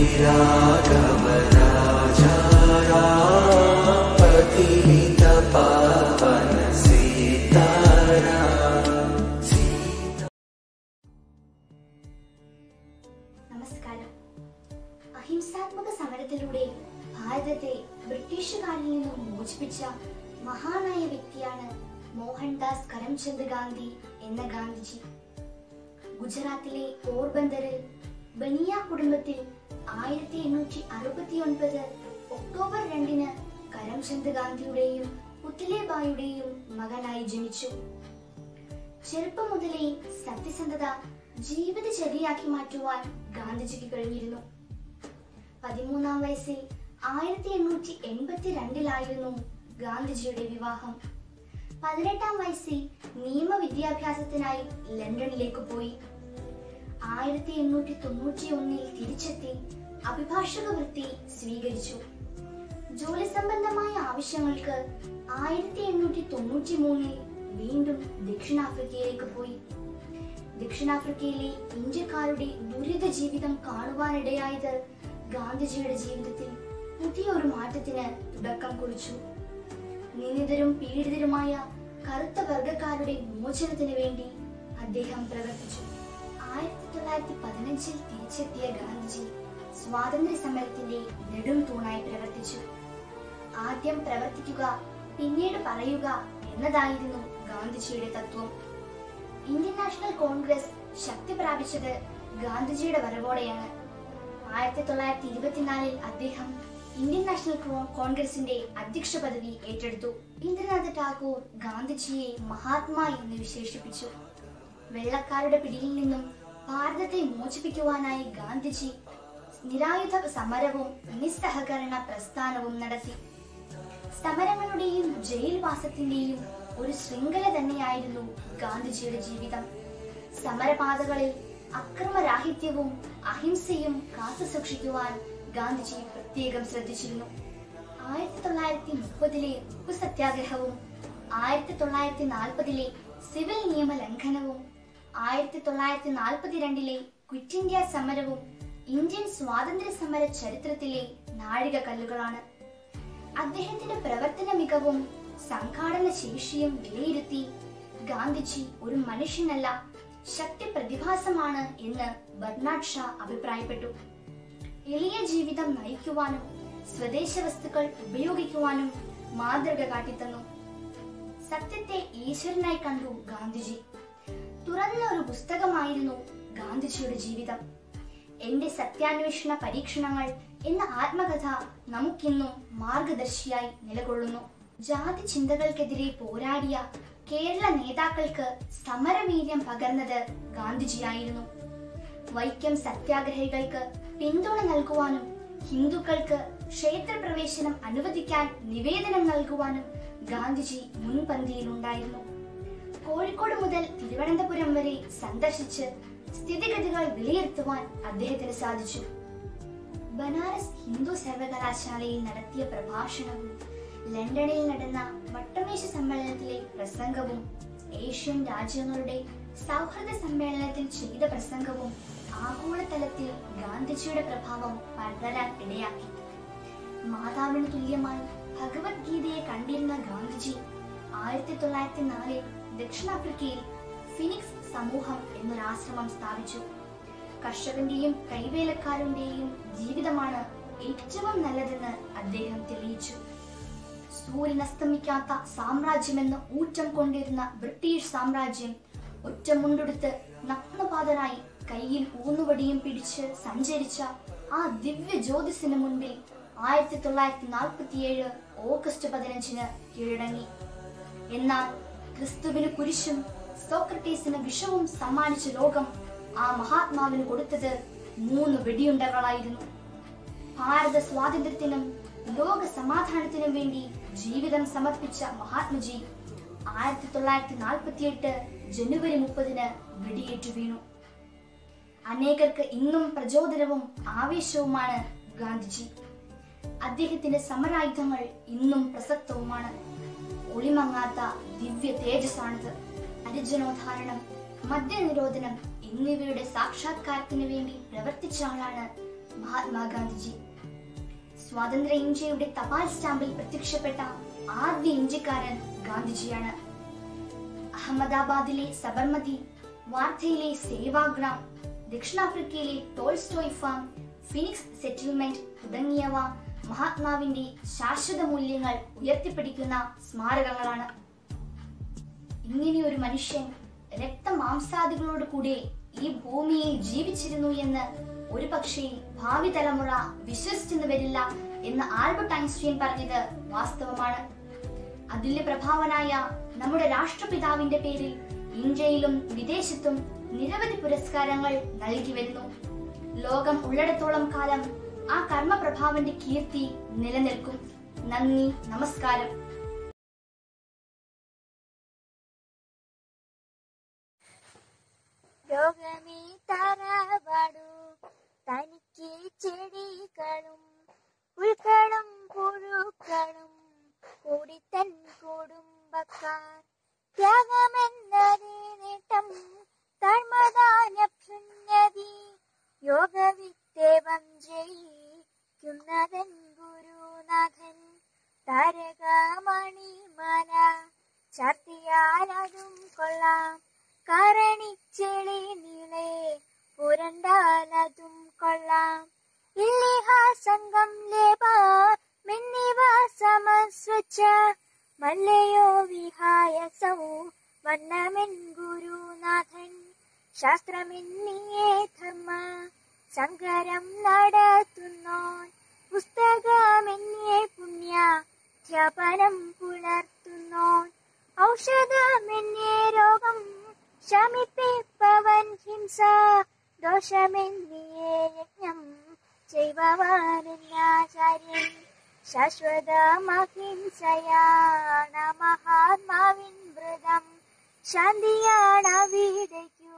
राघव राजा पतित पावन सीताराम। നമസ്കാരം. അഹിംസാത്മക സമരത്തിലൂടെ ഭാരതത്തെ ബ്രിട്ടീഷുകാരിൽ നിന്നും മോചിപ്പിച്ച മഹാനായ വ്യക്തിയാണ് മോഹൻദാസ് കരംചന്ദ് ഗാന്ധി എന്ന ഗാന്ധിജി. ഗുജറാത്തിലെ പോർബന്ദറിൽ ബനിയ കുടുംബത്തിൽ 1869 ഒക്ടോബർ 2 കരംചന്ദ് ഗാന്ധിയുടെയും പുത്ലിബായിയുടെയും മകനായി ജനിച്ചു. ചെറുപ്പം മുതലേ സത്യസന്ധത ജീവിതചര്യയാക്കി മാറ്റുവാൻ ഗാന്ധിജിക്ക് കഴിഞ്ഞിരുന്നു. 13-ാം വയസ്സിൽ 1882 ഗാന്ധിജിയുടെ വിവാഹം. 18-ാം വയസ്സിൽ നിയമവിദ്യാഭ്യാസത്തിനായി ലണ്ടനിലേക്ക് പോയി. 1891 തിരിച്ചെത്തി അഭിഭാഷക വൃത്തി സ്വീകരിച്ചു. ജോലി സംബന്ധമായ ആവശ്യങ്ങൾക്ക് 1893 വീണ്ടും ദക്ഷിണാഫ്രിക്കയിലേക്ക് പോയി. ദക്ഷിണാഫ്രിക്കയിലെ ഇന്ത്യക്കാരുടെ ദുരിത ജീവിതം കാണുവാനിടയായത് ഗാന്ധിജിയുടെ ജീവിതത്തിൽ പുതിയൊരു മാറ്റത്തിന് തുടക്കം കുറിച്ചു. നിന്ദിതരും പീഡിതരുമായ കറുത്ത വർഗക്കാരുടെ മോചനത്തിന് വേണ്ടി അദ്ദേഹം പ്രവർത്തിച്ചു. 1915 തിരിച്ചെത്തിയ ഗാന്ധിജി സ്വാതന്ത്ര്യ സമരത്തിന്റെ നെടും തൂണായി പ്രവർത്തിച്ചു. ആദ്യം പ്രവർത്തിക്കുക, പിന്നീട് പറയുക എന്നതായിരുന്നു ഗാന്ധിജിയുടെ തത്വം. ഇന്ത്യൻ നാഷണൽ കോൺഗ്രസ് ശക്തി പ്രാപിച്ചത് ഗാന്ധിജിയുടെ വരവോടെയാണ്. 1924 അദ്ദേഹം ഇന്ത്യൻ നാഷണൽ കോൺഗ്രസിന്റെ അധ്യക്ഷ പദവി ഏറ്റെടുത്തു. രവീന്ദ്രനാഥ് ടാഗോർ ഗാന്ധിജിയെ മഹാത്മാ എന്ന് വിശേഷിപ്പിച്ചു. വെള്ളക്കാരുടെ പിടിയിൽ നിന്നും ഭാരതത്തെ മോചിപ്പിക്കുവാനായി ഗാന്ധിജി നിരായുധ സമരവും നിസ്സഹകരണ പ്രസ്ഥാനവും നടത്തി. സമരങ്ങളുടെയും ജയിൽവാസത്തിന്റെയും ഒരു ശൃംഖല തന്നെയായിരുന്നു ഗാന്ധിജിയുടെ ജീവിതം. സമരപാതകളിൽ അക്രമരാഹിത്യവും അഹിംസയും കാത്തുസൂക്ഷിക്കുവാൻ ഗാന്ധിജി പ്രത്യേകം ശ്രദ്ധിച്ചിരുന്നു. 1930 ഉപ്പു സത്യാഗ്രഹവും 1940 സിവിൽ നിയമ ലംഘനവും 1942 ക്വിറ്റ് ഇന്ത്യ സമരവും ഇന്ത്യൻ സ്വാതന്ത്ര്യ സമര ചരിത്രത്തിലെ നാഴികക്കല്ലുകളാണ്. അദ്ദേഹത്തിന്റെ പ്രവർത്തന മികവും സംഘാടന ശേഷിയും വിലയിരുത്തി ഗാന്ധിജി ഒരു മനുഷ്യനല്ല, ശക്തി പ്രതിഭാസമാണ് എന്ന് ബർണാഡ് ഷാ അഭിപ്രായപ്പെട്ടു. എളിയ ജീവിതം നയിക്കുവാനും സ്വദേശ വസ്തുക്കൾ ഉപയോഗിക്കുവാനും മാതൃക കാട്ടിത്തന്നു. സത്യത്തെ ഈശ്വരനായി കണ്ടു ഗാന്ധിജി. തുറന്ന ഒരു പുസ്തകമായിരുന്നു ഗാന്ധിജിയുടെ ജീവിതം. എന്റെ സത്യാന്വേഷണ പരീക്ഷണങ്ങൾ എന്ന ആത്മകഥ നമുക്കിന്നും മാർഗദർശിയായി നിലകൊള്ളുന്നു. ജാതി ചിന്തകൾക്കെതിരെ പോരാടിയ കേരള നേതാക്കൾക്ക് സമരവീര്യം പകർന്നത് ഗാന്ധിജിയായിരുന്നു. വൈക്കം സത്യാഗ്രഹികൾക്ക് പിന്തുണ നൽകുവാനും ഹിന്ദുക്കൾക്ക് ക്ഷേത്രപ്രവേശനം അനുവദിക്കാൻ നിവേദനം നൽകുവാനും ഗാന്ധിജി മുൻപന്തിയിലുണ്ടായിരുന്നു. കോഴിക്കോട് മുതൽ തിരുവനന്തപുരം വരെ സന്ദർശിച്ച് സ്ഥിതിഗതികൾ വിലയിരുത്തുവാൻ അദ്ദേഹത്തിന് സാധിച്ചു. ബനാറസ് ഹിന്ദു സർവകലാശാലയിൽ നടത്തിയ പ്രഭാഷണവും ലണ്ടനിൽ നടന്ന വട്ടമേശ സമ്മേളനത്തിലെ പ്രസംഗവും ഏഷ്യൻ രാജ്യങ്ങളുടെ സൗഹൃദ സമ്മേളനത്തിൽ ചെയ്ത പ്രസംഗവും ആഗോളതലത്തിൽ ഗാന്ധിജിയുടെ പ്രഭാവം പടരാൻ ഇടയാക്കി. മാതാവിന് തുല്യമായി ഭഗവത്ഗീതയെ കണ്ടിരുന്ന ഗാന്ധിജി 1904 ദക്ഷിണാഫ്രിക്കയിൽ ഫിനിക്സ് സമൂഹം എന്നൊരാശ്രമം സ്ഥാപിച്ചു. കർഷകന്റെയും കൈവേലക്കാരന്റെയും ജീവിതമാണ് ഏറ്റവും നല്ലതെന്ന് അദ്ദേഹം തെളിയിച്ചു. സൂര്യനസ്തമിക്കാത്ത സാമ്രാജ്യമെന്ന് ഊറ്റം കൊണ്ടിരുന്ന ബ്രിട്ടീഷ് സാമ്രാജ്യം ഒറ്റമുണ്ടെടുത്ത് നഗ്നപാതനായി കയ്യിൽ ഊന്നുവടിയും പിടിച്ച് സഞ്ചരിച്ച ആ ദിവ്യ ജ്യോതിസിന് മുൻപിൽ 1947 ഓഗസ്റ്റ് 15 കീഴടങ്ങി. എന്നാൽ ക്രിസ്തുവിന് കുരിശും സോക്രട്ടീസിന് വിഷവും സമ്മാനിച്ച ലോകം ആ മഹാത്മാവിന് കൊടുത്തത് 3 വെടിയുണ്ടകളായിരുന്നു. ഭാരത സ്വാതന്ത്ര്യത്തിനും ലോക സമാധാനത്തിനും വേണ്ടി ജീവിതം സമർപ്പിച്ച മഹാത്മജി 1948 ജനുവരി 30 വെടിയേറ്റു വീണു. അനേകർക്ക് ഇന്നും പ്രചോദനവും ആവേശവുമാണ് ഗാന്ധിജി. അദ്ദേഹത്തിന്റെ സമരായുധങ്ങൾ ഇന്നും പ്രസക്തവുമാണ്. ഒളിമങ്ങാത്ത ദിവ്യ തേജസ്സാണിത്. ഹരിജനോദ്ധാരണം, മദ്യനിരോധനം എന്നിവയുടെ സാക്ഷാത്കാരത്തിന് വേണ്ടി പ്രവർത്തിച്ച ആളാണ് മഹാത്മാഗാന്ധിജി. സ്വാതന്ത്ര്യ ഇന്ത്യയുടെ തപാൽ സ്റ്റാമ്പിൽ പ്രത്യക്ഷപ്പെട്ട ആദ്യ ഇന്ത്യക്കാരൻ ഗാന്ധിജിയാണ്. അഹമ്മദാബാദിലെ സബർമതി, വാർധയിലെ സേവാഗ്രാം, ദക്ഷിണാഫ്രിക്കയിലെ ടോൾസ്റ്റോയ് ഫാം, ഫിനിക്സ് സെറ്റിൽമെന്റ് തുടങ്ങിയവ മഹാത്മാവിന്റെ ശാശ്വത മൂല്യങ്ങൾ ഉയർത്തിപ്പിടിക്കുന്ന സ്മാരകങ്ങളാണ്. ഇങ്ങനെയൊരു മനുഷ്യൻ രക്തമാംസാദികളോട് കൂടെ ഈ ഭൂമിയിൽ ജീവിച്ചിരുന്നു എന്ന് ഒരു പക്ഷേ ഭാവി തലമുറ വിശ്വസിച്ചെന്ന് വരില്ല എന്ന് ആൽബർട്ട് ഐൻസ്റ്റീൻ പറഞ്ഞത് വാസ്തവമാണ്. അതുല്യ പ്രഭാവനായ നമ്മുടെ രാഷ്ട്രപിതാവിന്റെ പേരിൽ ഇന്ത്യയിലും വിദേശത്തും നിരവധി പുരസ്കാരങ്ങൾ നൽകി വരുന്നു. ലോകം ഉള്ളിടത്തോളം കാലം ആ കർമ്മപ്രഭാവന്റെ കീർത്തി നിലനിൽക്കും. നന്ദി, നമസ്കാരം. ലോകമേ തറവാടു തനിക്ക് ചെടികളും പുൽക്കളും പുഴുക്കളും കൂടി തൻ കുടുംബക്കാർ ത്യാഗമെന്നതേ നേട്ടം താഴ്മതാനഭ്യുന്നതി യോഗവിത്തേവം ജയിക്കുന്നതൻ ഗുരുനാഥൻ താരകമണിമാല ചാർത്തിയാലതും കൊള്ളാം കാരണിച്ചെളി നീളെ പുരണ്ടാലതും കൊള്ളാം ഇല്ലിഹാസംഗം ലേബാർ മെന്നിവ സമസ്വച്ച മല്ലയോ വിഹായസൗ വർണ്ണമെൻ ഗുരുനാഥൻ ശാസ്ത്രമെന്നിയേ ധർമ്മ സങ്കരം നടത്തുന്നോൻ പുസ്തകമെന്നിയെ പുണ്യ ധ്യാപനം പുലർത്തുന്നോൻ ഔഷധമെന്നിയെ രോഗം ശമിപ്പിപ്പവൻ ഹിംസ ദോഷമെന്നിയെ യജ്ഞം ചെയ്വവാനാചാര്യൻ ശാശ്വതമഹിംസയാണ് മഹാത്മാവിൻ വ്രതം ശാന്തിയാണവിടയ്ക്കു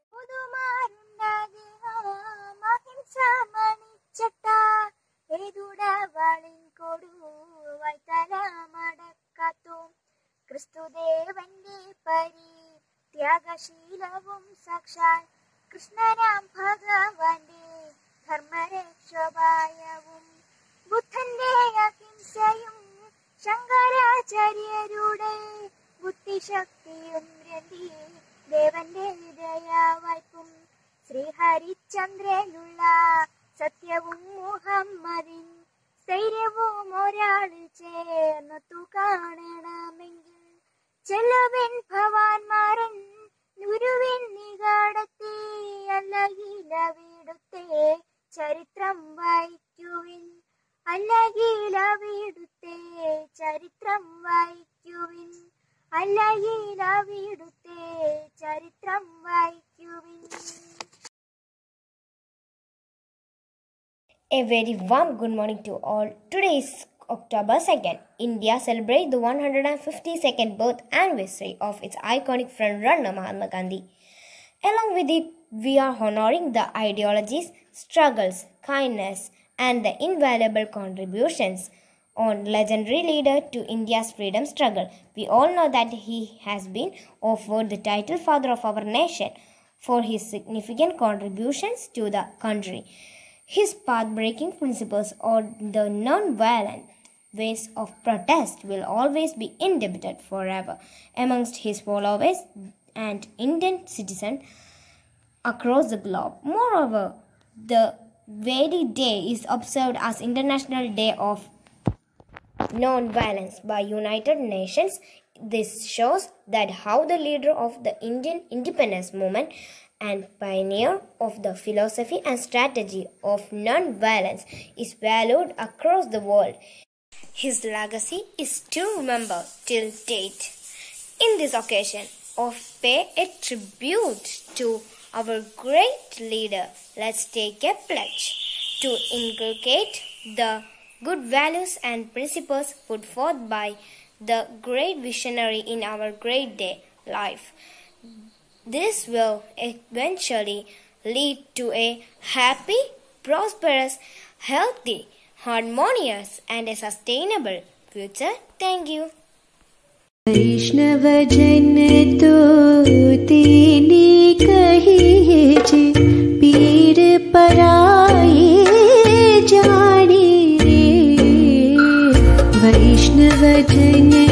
പുതുമാരുണ്ടാകിഹമഹിംസ മണിച്ചട്ട ഏതുടവളിൻ കൊടുവായി തലമടക്കാത്തും ക്രിസ്തുദേവന്റെ ത്യാഗശീലവും സാക്ഷാൽ കൃഷ്ണനാം ഭഗവാന്റെ ധർമ്മരക്ഷോപായവും ബുദ്ധന്റെ അഹിംസയും ശങ്കരാചാര്യരുടെ ബുദ്ധിശക്തിയും രണ്ടി ദേവന്റെ ദയാവായ്പും ശ്രീഹരിചന്ദ്രനുള്ള സത്യവും മുഹമ്മദിൻ സ്ഥൈര്യവും ഒരാളിൽ ചേർന്നു കാണണമെങ്കിൽ ചെല്ലുവിൻ ഭവാൻമാരൻ ഗുരുവിൻ നികടത്തെ അല്ലകിലവിടുത്തെ ചരിത്രം വായിക്കുവിൻ അല്ലകിലവിടുത്തെ ചരിത്രം വായിക്കുവിൻ അല്ലകിലവിടുത്തെ ചരിത്രം വായിക്കുവിൻ. A very warm good morning to all. Today is October 2nd. India celebrates the 152nd birth anniversary of its iconic front-runner Mahatma Gandhi. Along with it, we are honoring the ideologies, struggles, kindness, and the invaluable contributions on legendary leader to India's freedom struggle. We all know that he has been offered the title Father of our Nation for his significant contributions to the country. His path-breaking principles or the non-violent ways of protest will always be indebted forever amongst his followers and Indian citizens across the globe. Moreover, the very day is observed as International Day of Non-Violence by United Nations. This shows that how the leader of the Indian independence movement and pioneer of the philosophy and strategy of non-violence is valued across the world. His legacy is still remembered till date. In this occasion of pay a tribute to our great leader, let's take a pledge to inculcate the good values and principles put forth by the great visionary in our great day life. This will eventually lead to a happy, prosperous, healthy, harmonious and a sustainable future. Thank you. वैष्णव जन तो तेने कहिए जे पीर पराए वतन